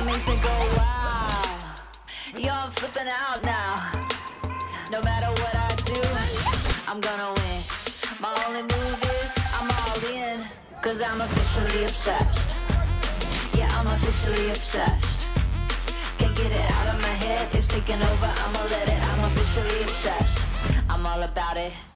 makes me go wow. Yo, I'm flipping out now. No matter what I do, I'm gonna win. My only move is I'm all in, 'cause I'm officially obsessed. Yeah, I'm officially obsessed. Can't get it out of my head, it's taking over, I'ma let it. I'm officially obsessed. I'm all about it.